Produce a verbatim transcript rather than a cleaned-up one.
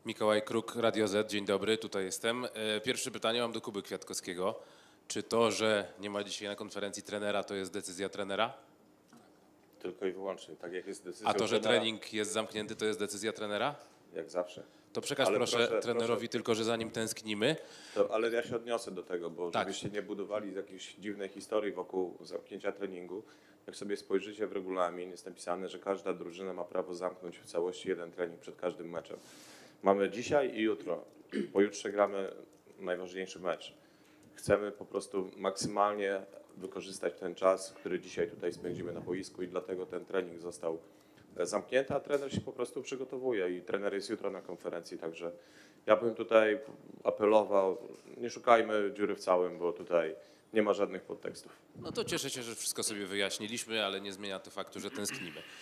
Mikołaj Kruk, Radio Z, dzień dobry, tutaj jestem. E, Pierwsze pytanie mam do Kuby Kwiatkowskiego. Czy to, że nie ma dzisiaj na konferencji trenera, to jest decyzja trenera? Tylko i wyłącznie, tak jak jest decyzją A to, że trenera, trening jest zamknięty, to jest decyzja trenera? jak zawsze. To przekaż Ale proszę, proszę- trenerowi proszę- tylko, że za nim tęsknimy. To, ale ja się odniosę do tego, bo Tak. żebyście nie budowali z jakiejś dziwnej historii wokół zamknięcia treningu. Jak sobie spojrzycie w regulamin, jest napisane, że każda drużyna ma prawo zamknąć w całości jeden trening przed każdym meczem. Mamy dzisiaj i jutro. Pojutrze gramy najważniejszy mecz. Chcemy po prostu maksymalnie wykorzystać ten czas, który dzisiaj tutaj spędzimy na boisku i dlatego ten trening został zamknięty, a trener się po prostu przygotowuje i trener jest jutro na konferencji, także ja bym tutaj apelował, nie szukajmy dziury w całym, bo tutaj nie ma żadnych podtekstów. No to cieszę się, że wszystko sobie wyjaśniliśmy, ale nie zmienia to faktu, że tęsknimy.